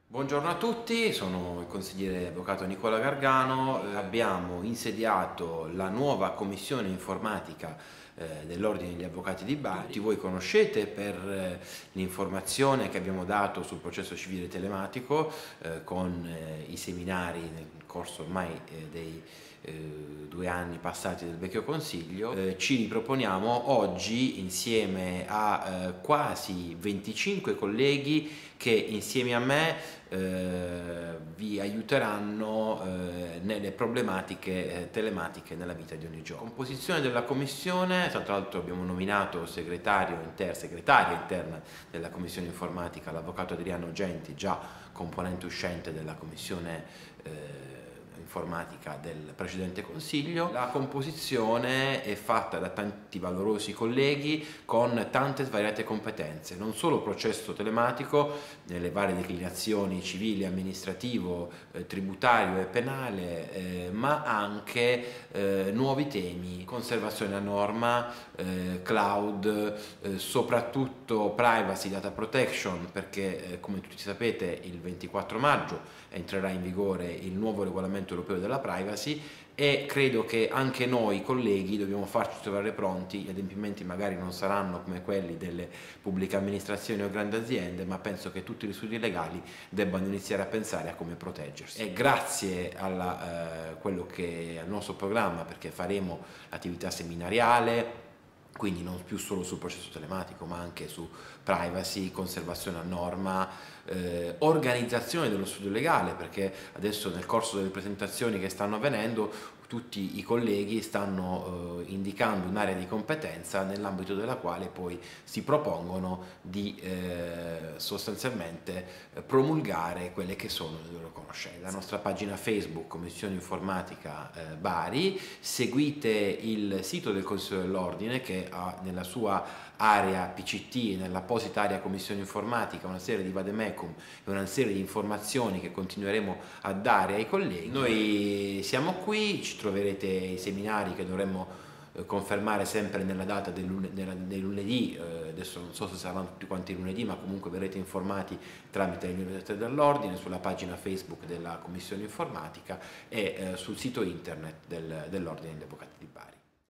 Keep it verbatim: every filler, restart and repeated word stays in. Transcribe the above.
Buongiorno a tutti, sono il consigliere avvocato Nicola Gargano. Eh, Abbiamo insediato la nuova commissione informatica eh, dell'Ordine degli Avvocati di Bari. Tutti voi conoscete per eh, l'informazione che abbiamo dato sul processo civile telematico eh, con eh, i seminari nel corso ormai eh, dei eh, due anni passati del vecchio Consiglio. Eh, ci riproponiamo oggi insieme a eh, quasi venticinque colleghi che insieme a me eh, vi aiuteranno eh, nelle problematiche eh, telematiche nella vita di ogni giorno. Composizione della commissione: tra l'altro abbiamo nominato segretario inter, segretaria interna della commissione informatica l'avvocato Adriano Genti, già componente uscente della commissione eh, informatica del precedente Consiglio. La composizione è fatta da tanti valorosi colleghi con tante svariate competenze, non solo processo telematico nelle varie declinazioni civile, amministrativo, eh, tributario e penale, eh, ma anche eh, nuovi temi: conservazione a norma, eh, cloud, eh, soprattutto privacy, data protection, perché eh, come tutti sapete il ventiquattro maggio entrerà in vigore il nuovo regolamento europeo della privacy e credo che anche noi colleghi dobbiamo farci trovare pronti. Gli adempimenti magari non saranno come quelli delle pubbliche amministrazioni o grandi aziende, ma penso che tutti gli studi legali debbano iniziare a pensare a come proteggersi. E grazie a eh, quello che è il nostro programma, perché faremo attività seminariale, quindi non più solo sul processo telematico ma anche su privacy, conservazione a norma, eh, organizzazione dello studio legale, perché adesso nel corso delle presentazioni che stanno avvenendo tutti i colleghi stanno eh, indicando un'area di competenza nell'ambito della quale poi si propongono di eh, sostanzialmente eh, promulgare quelle che sono le loro conoscenze. La nostra pagina Facebook Commissione Informatica eh, Bari, seguite il sito del Consiglio dell'Ordine che ha nella sua area P C T e nell'apposita area Commissione Informatica una serie di vademecum e una serie di informazioni che continueremo a dare ai colleghi. Noi siamo qui, ci troverete i seminari che dovremmo eh, confermare sempre nella data del lunedì, del lunedì eh, adesso non so se saranno tutti quanti lunedì, ma comunque verrete informati tramite le newsletter dell'Ordine, sulla pagina Facebook della Commissione Informatica e eh, sul sito internet del, dell'Ordine degli Avvocati di Bari.